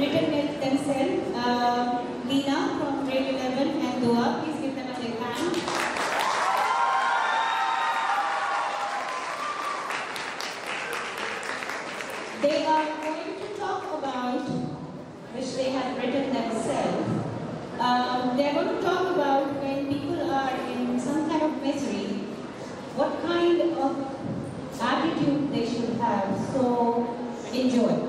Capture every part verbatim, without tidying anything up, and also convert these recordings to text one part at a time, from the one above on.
written it themselves. Uh, Lina from grade eleven and Dua. Please give them a big hand. They are going to talk about, which they have written themselves. Um, they are going to talk about when people are in some kind of misery, what kind of attitude they should have. So, enjoy.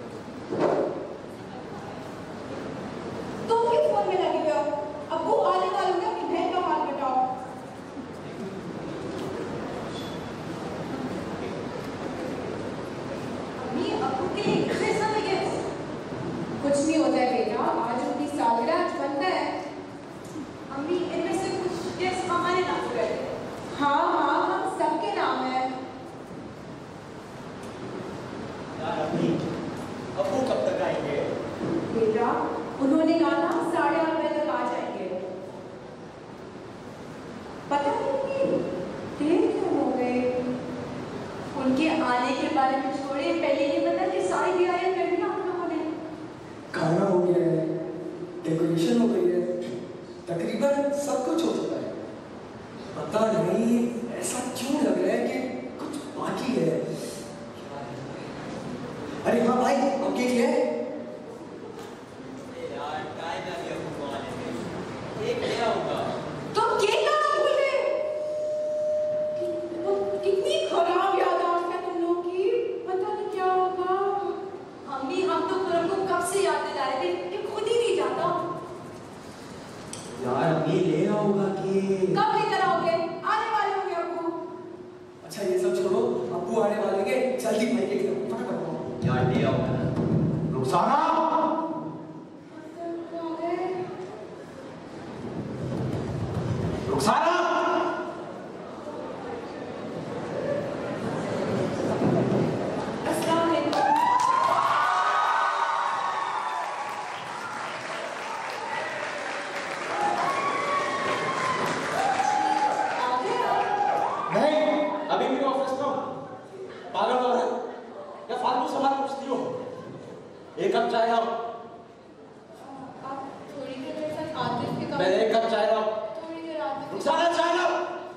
तुम क्यों phone में लगे हुए हो? अब्बू आने में सब कुछ हो सकता है। पता नहीं ऐसा क्यों लग रहा है कि कुछ बाकी है। अरे हाँ भाई, अब केक है? यार काय ना लिया भगवान ने, केक ले आऊंगा। तो केक लाना भूल गए? वो कितनी खराब याददाश्त है तुम लोग की, पता नहीं क्या होगा। अम्मी हम तो पूरम को कब से याद दिला रहे थे कि खुद ही नहीं जाता। यार मैं ले आऊंगा केक। कब लेकर आओगे? आने वाले होंगे अब्बू। अच्छा ये सब छोड़ो, अब्बू आने वाले हैं, जल्दी मैं केक लाऊं, फटाफट लाओ। यार ले आऊंगा ना। रुखसाना, रुखसाना, अस्सलाम वालेकुम। नहीं, अभी भी ऑफिस में हूं। पागल हो रहा है या फालतू सवाल पूछती हो? एक कप चाय लाओ। आप थोड़ी देर मेरे साथ आतिफ के मैं एक कप चाय लाओ। थोड़ी देर आतिफ रुखसाना चाय लाओ।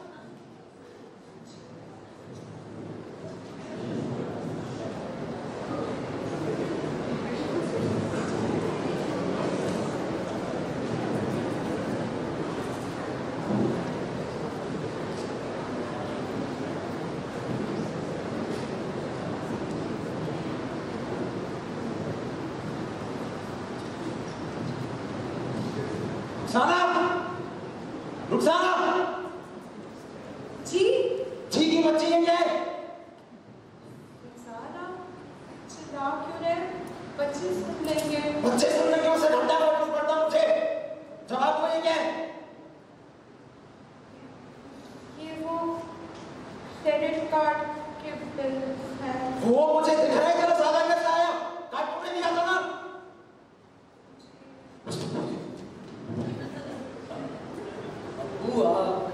रुखसाना, रुखसाना, जी जी की बच्ची है क्या? सारा चिल्ला क्यों रहे? बच्चे सुन लेंगे। बच्चे सुनने के उसे घंटा बैठना पड़ता मुझे। जवाब को ये क्या है? ये वो क्रेडिट कार्ड के बिल है। वो मुझे दिख रहा है कि ज्यादा कर आया। कार्ड तुम्हें दिया था ना? अब्बू आप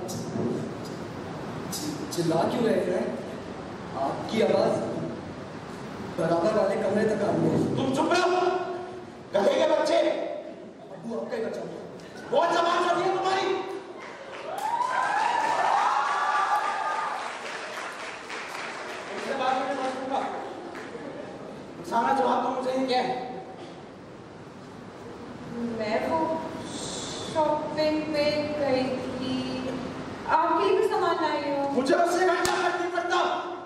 चिल्ला क्यों रहे हैं? आपकी आवाज बराबर वाले कमरे तक आ रही है। तुम चुप रहो। गधे के बच्चे। अब्बू आपका ही बच्चा है। बहुत जबान चलती है तुम्हारी। इसके बाद मैं समझूंगा। रुखसाना जवाब तो मुझे ही क्या है? मैं वो शॉपिंग पे गई थी, आपके लिए भी सामान लाई हूँ। मुझे उससे घंटा फर्क नहीं पड़ता।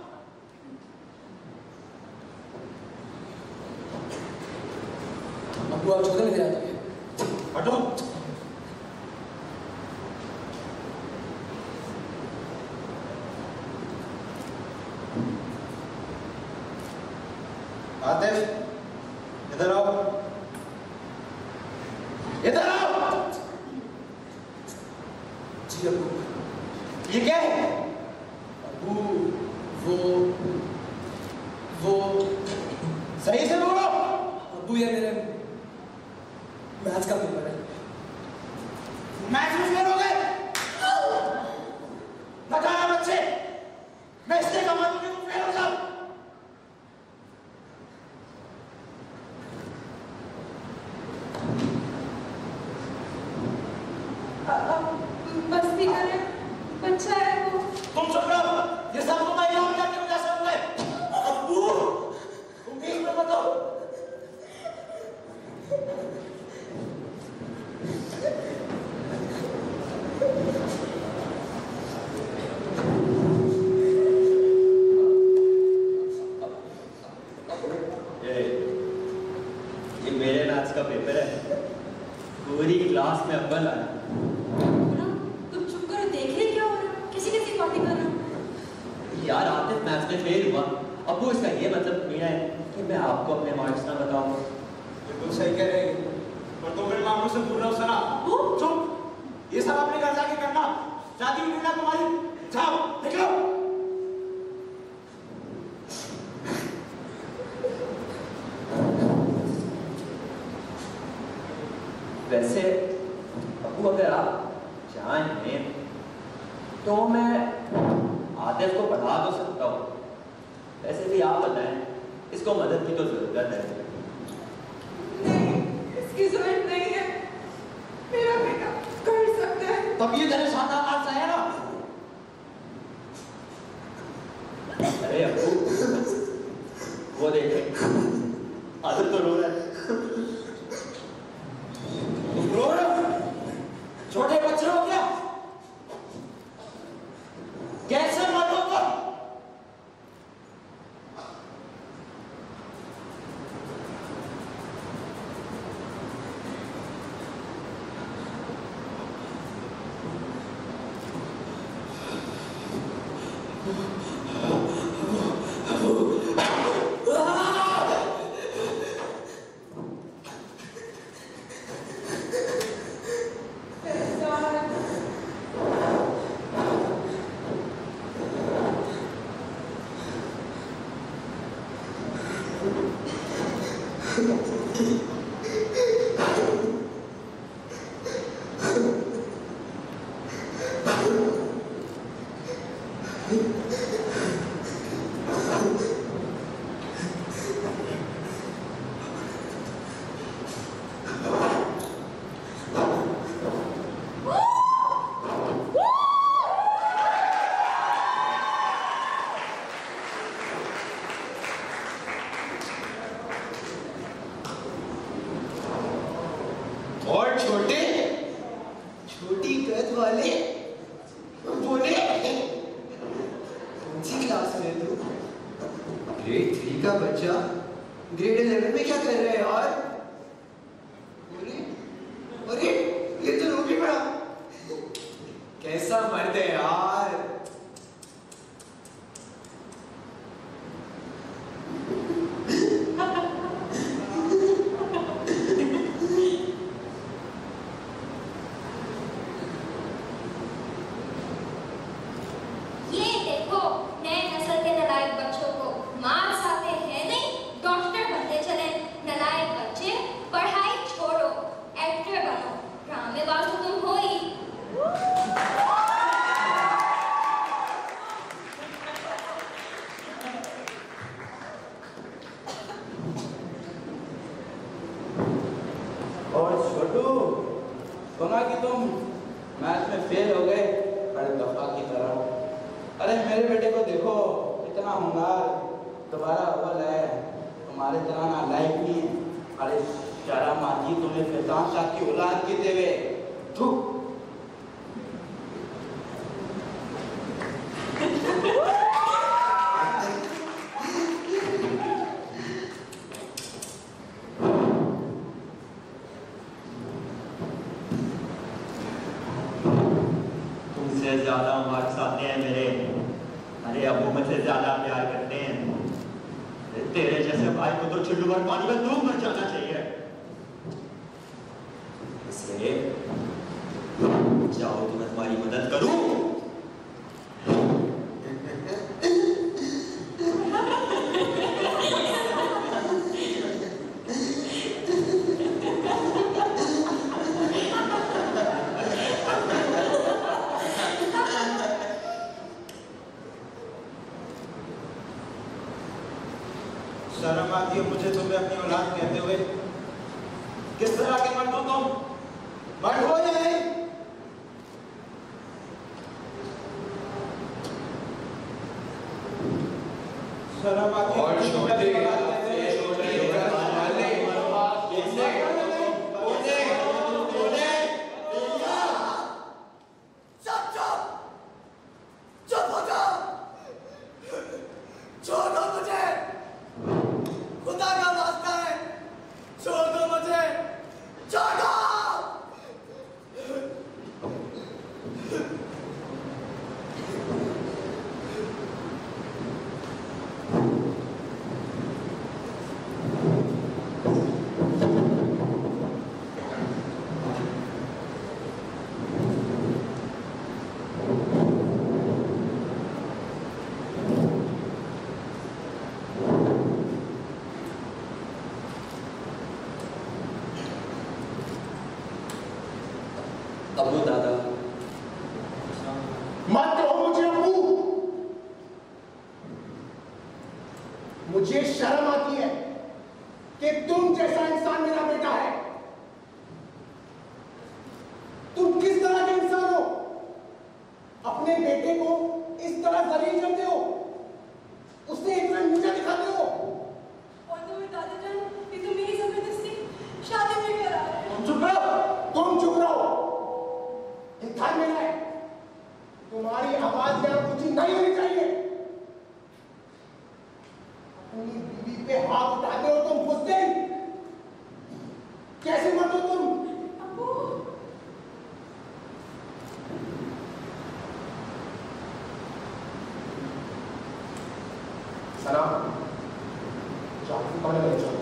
अब्बू आप छोटे नहीं जाते। हटो। आतिफ, इधर आओ। इधर आओ। जी अब्बू। ये क्या है? अब्बू वो वो सही से बोलो। अब्बू ये मेरे मैथ्स का पेपर है। मैच में फेल हो गए। नकारा बच्चे। मैं इसलिए कमा दूंगी तुम फेल हो जाओ। मस्ती करे बच्चा है वो। तुम चुप रहो। ये सब तुम्हारी लापता की वजह से हुआ है। अब्बू, तुम बीच में मत आओ। ये मेरे मैथ्स का पेपर है। पूरी क्लास में अव्वल आया। तुम चुप करो, देख रहे क्या हो रहा है? किसी किसी बातें कर रहे हो। यार आतिफ मैथ्स में फेल हुआ। अब्बू इसका ये मतलब नहीं है कि मैं आपको अपने मार्क्स ना बताऊं। बिल्कुल सही कह रहे हैं। पर तुम मेरे मामलों से दूर रहो सना। चुप। ये सब अपने घर जाके करना। शादी हुई ना तुम्हारी। जाओ निकलो। वैसे अब्बू अगर आप चाहें तो मैं आतिफ को पढ़ा तो सकता हूँ। वैसे भी आप बताएं, इसको मदद की तो जरूरत है। नहीं, इसकी जरूरत नहीं है। मेरा बेटा कर सकता है। तब ये तेरे साथ आवाज आया ना। अरे अब्बू, वो देखे आदत तो रो रहा है। तुम रो रहे हो? छोटे बच्चे हो क्या? कैसे मरो तुम? और छोटे छोटी कद वाले बोले कौन सी क्लास में तू? ग्रेड थ्री का बच्चा ग्रेड इलेवन में क्या कर रहा है यार? बोले अरे ये तो रो भी पड़ा। कैसा मर्द है यार। और छोटू, सुना कि तुम मैथ में फेल हो गए हर दफा की तरह। अरे मेरे बेटे को देखो, इतना होनहार, दोबारा अव्वल है, तुम्हारे तरह नालायक नहीं है। अरे शर्म आती तुम्हें फैजान साहब की औलाद के देवे। तू ज्यादा मार्क्स आते हैं मेरे। अरे अबू मुझसे ज्यादा प्यार करते हैं। तेरे जैसे भाई को तो चुल्लू भर पानी में डूब मर जाना चाहिए। इसलिए जाओ तो मैं तुम्हारी मदद करूं। शर्म आती है मुझे तुम्हें अपनी औलाद कहते हुए। किस तरह के मर्द हो तुम? मर्द हो या नहीं? शर्म आती है। और छोटे अबू दादा मत कहो मुझे अबू। मुझे शर्म आती है कि तुम जैसा इंसान मेरा बेटा है। तुम किस तरह के इंसान हो? तुम्हारी आवाज यहाँ ऊंची नहीं होनी चाहिए। अपनी बीवी पे हाथ उठाते हो तुम घुस गई। कैसे मत हो तुम? अब्बू सना चाकू कौन है? चाकू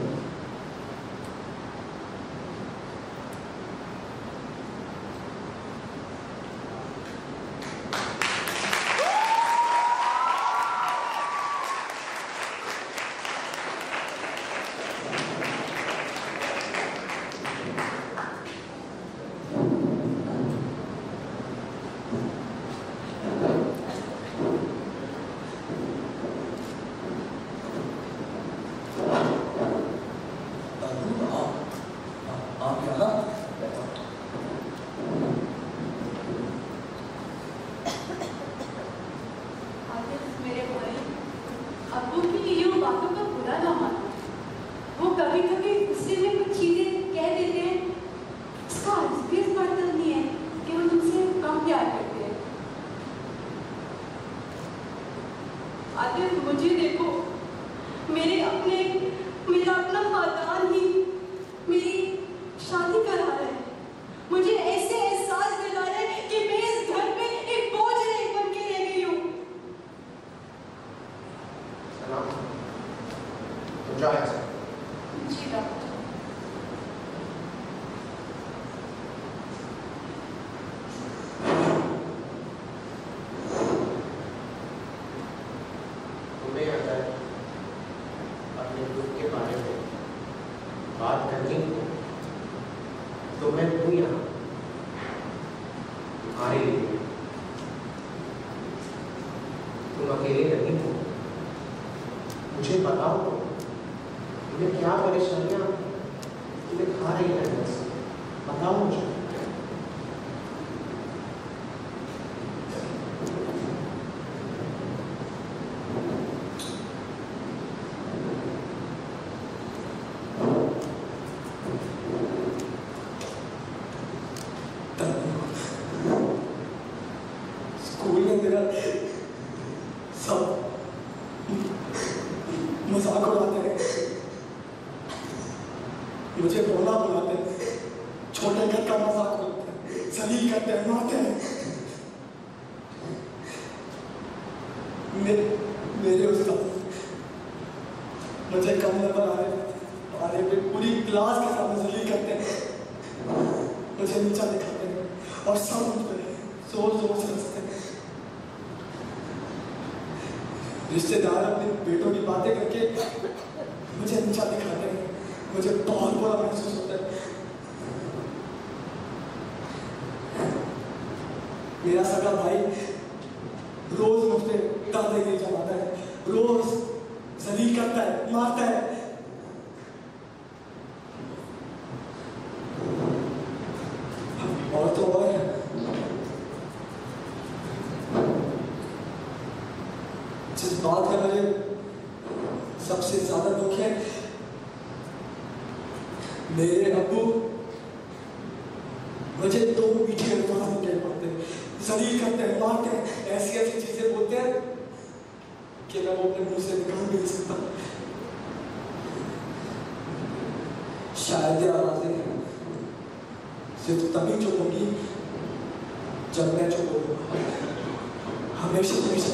रिश्तेदार अपने बेटों की बातें करके मुझे नीचा दिखाते हैं। मुझे बहुत बुरा महसूस होता है। मेरा सगा भाई रोज मुझे ताने के जमाता है, रोज जलील करता है, मारता है। और तो और जिस बात का मुझे सबसे ज्यादा दुख है, मेरे अब्बू मुझे दो मीठे अल्फाज में कह पाते हैं, जलील करते हैं, मारते हैं, ऐसी ऐसी चीजें बोलते हैं कि मैं वो अपने मुंह से निकाल भी नहीं सकता। शायद ये आवाजें सिर्फ तभी चुप होगी जब मैं चुप होगा। हमेशा हमेशा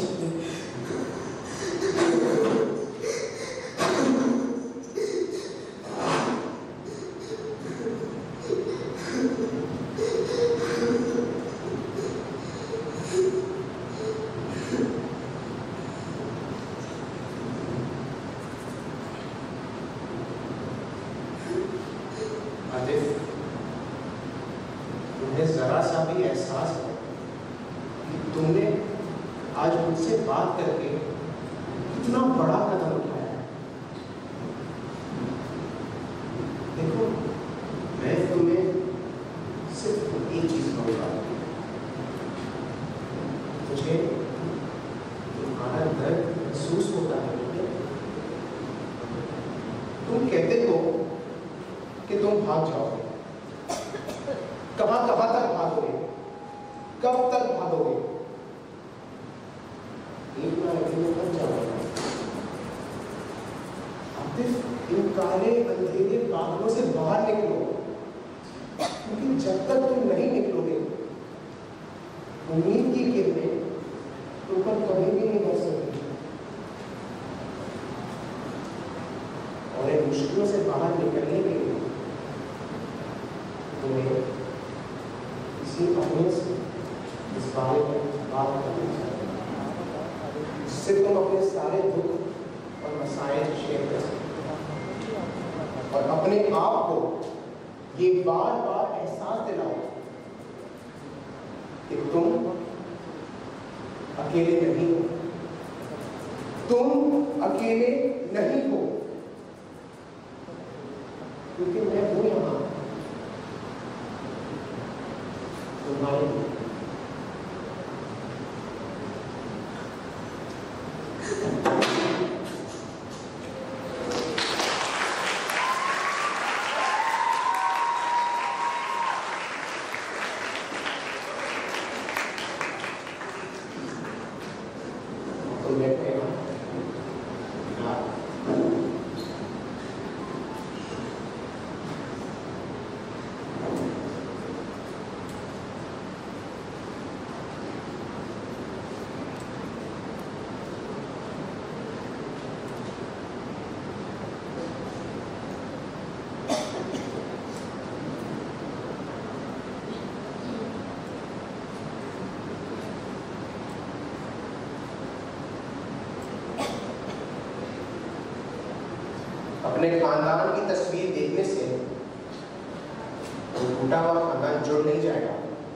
एक ना एक दिन मर जाऊंगा। आतिफ, इन काले अंधेरे बादलों से बाहर निकलो, क्योंकि जब तक तुम नहीं निकलोगे उम्मीद की किरणें तुम पर कभी भी नहीं बढ़ सकती। और इन मुश्किलों से बाहर निकलने के लिए तुम्हें किसी अपने से इस बारे में बात करनी चाहिए, जिससे तुम अपने सारे दुख और मसाइल शेयर कर सको और अपने आप को ये बार बार एहसास दिलाओ कि तुम अकेले नहीं हो, तुम अकेले नहीं हो, क्योंकि मैं हूं यहां तुम्हारे। अपने खानदान की तस्वीर देखने से वो टूटा हुआ खानदान जुड़ नहीं जाएगा।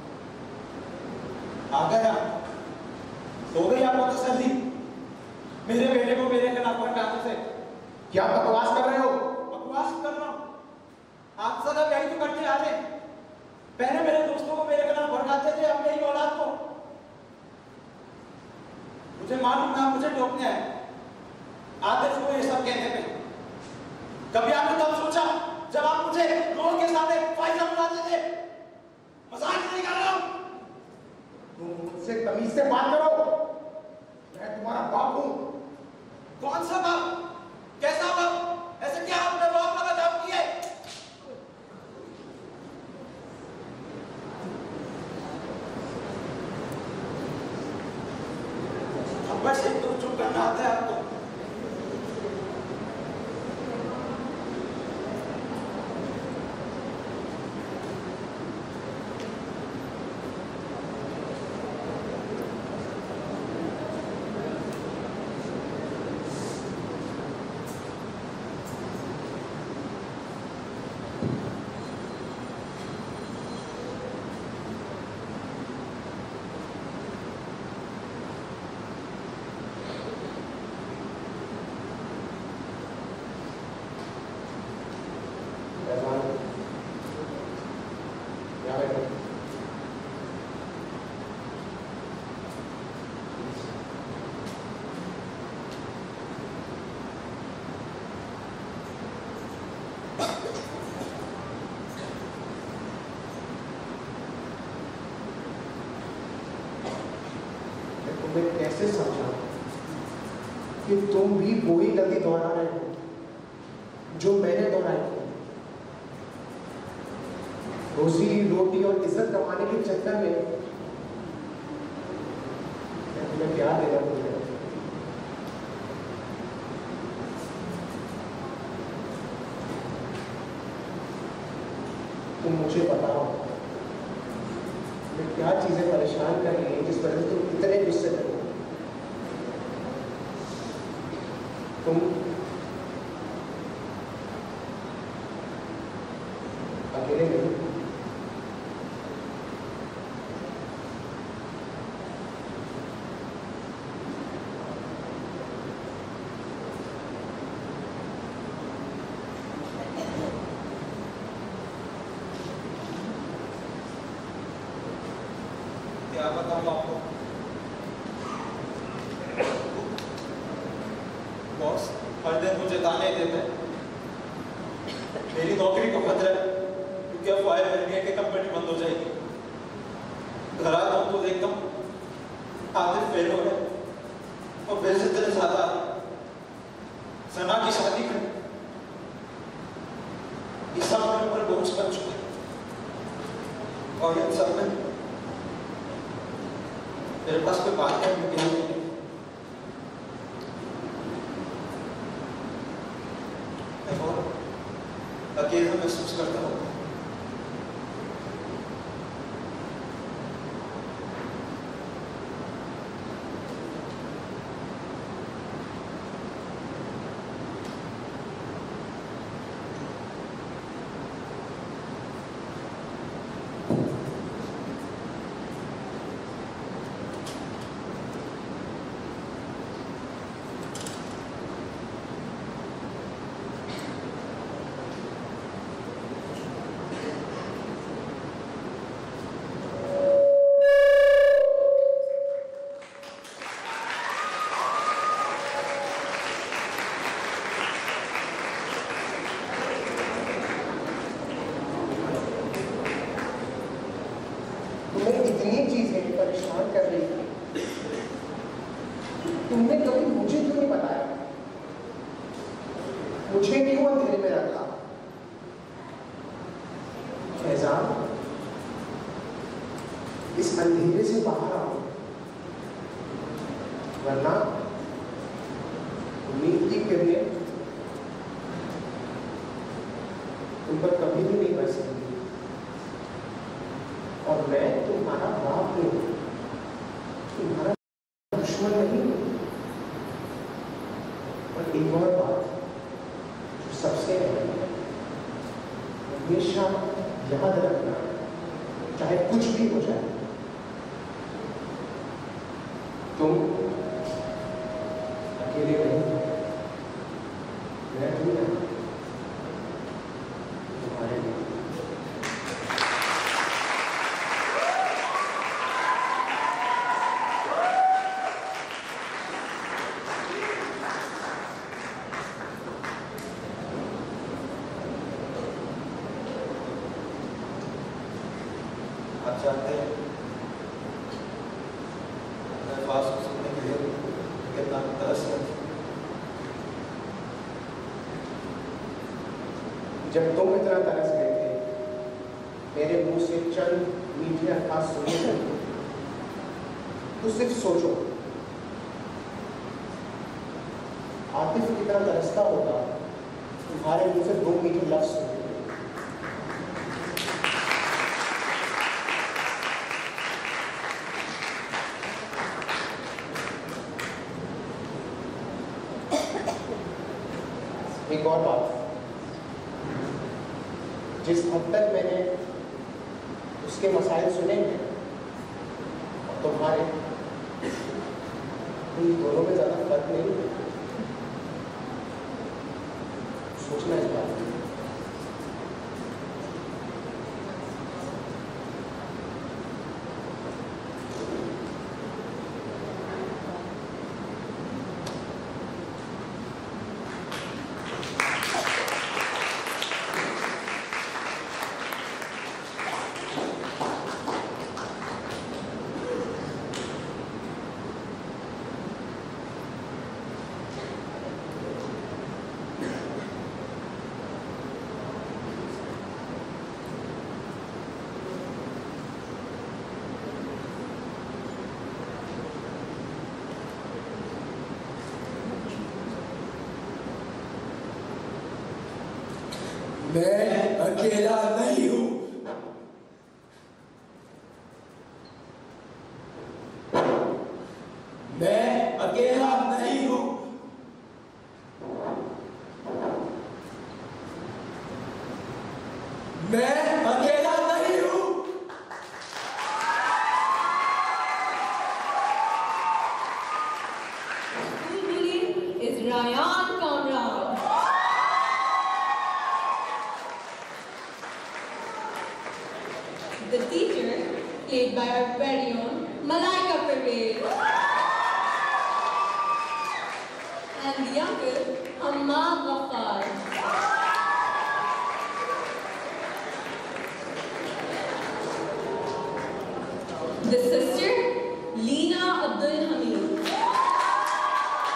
आ गया, सो गई आपको तसल्ली मेरे बेटे को मेरे खिलाफ भड़काने से। क्या बकवास कर रहे हो? बकवास कर रहा हूं? आप सदा यही तो करते आ रहे। पहले मेरे दोस्तों को मेरे खिलाफ भड़काते थे, अब मेरी औलाद को। मुझे मालूम ना मुझे टोकने है आतिफ को ये सब कहने में। कभी आपने तब सोचा जब आप मुझे रोड के सामने फाइजा बुलाते थे? मजाक नहीं कर रहा हूं। तुम मुझसे तमीज से बात करो, मैं तुम्हारा बाप हूं। कौन सा बाप? कैसा बाप? ऐसे क्या आपने बाप का बचाव किया? अब बस एक तो चुप करना आता है आपको। तुम्हें कैसे समझा कि तुम भी वही गलती दोहरा रहे हो जो मैंने दोहराई थी। रोजी रोटी और इज्जत कमाने के चक्कर में मैं तुम्हें प्यार देना भूल गया। तुम मुझे बताओ क्या चीजें परेशान कर रही हैं जिस वजह से तुम इतने गुस्से कर रहे हो? तुम अकेले नहीं। क्या बताऊं आपको? बॉस हर दिन मुझे ताने देते हैं। मेरी नौकरी को खतरा है क्योंकि अब फायर ब्रिगेड की कंपनी बंद हो जाएगी। घर आता हूं तो देखता हूं आतिफ फेल हो गए। मेरे से इतने ज्यादा सना की शादी कर, ये सब मेरे ऊपर बोझ बन चुके हैं और इन सब में मेरे पास कोई बात करने के लिए नहीं। मैं बहुत अकेला महसूस करता हूँ। चाहते हैं अल्फाज को सुनने के लिए कितना तरस है। जब तुम इतना तरस गए थे मेरे मुंह से चंद मीठे अल्फाज सुने थे तो सिर्फ सोचो आतिफ कितना तरसता होगा तुम्हारे मुंह से दो मीठे लफ्ज सुने। एक और बात, जिस हद तक मैंने उसके मसाइल सुने हैं और तुम्हारे, इन दोनों में ज़्यादा फर्क नहीं है। सोचना इस बात में। मैं अकेला नहीं हूं। मैं अकेला नहीं हूं। मैं अकेला नहीं हूं। is Ryan Conrad. The teacher, played by our very own Malaika Pervez. And the uncle, Hammam Ghaffar. The sister, Leena Abdul Hamid.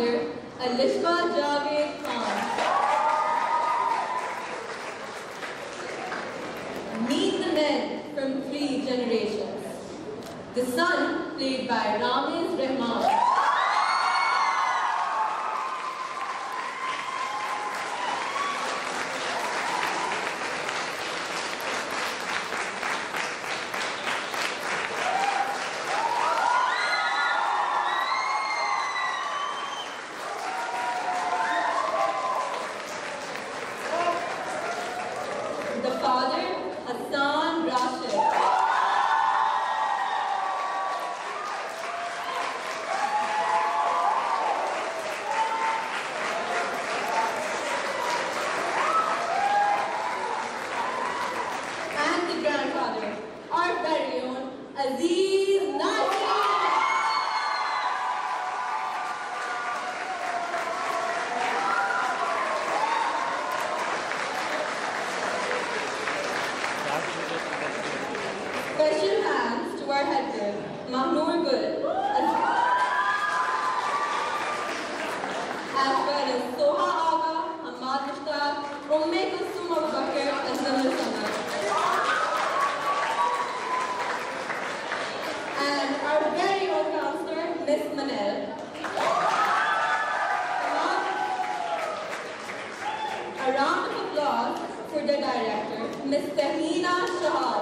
mother, Alishma Javed Khan. Meet the men from three generations. The son, played by Ramiz Rahman. The father, Hassan Rashid. And the grandfather, our very own Aziz Nasir. Special thanks to our headman, Mahnoor Gul, as, as well as Soha Aga, Ahmad Mushtaq, Umme Kusum Abu Bakr, and Zamir Samad. And our very own counselor, Miss Manel. A round of applause for the director, Miss Tahina Shahad.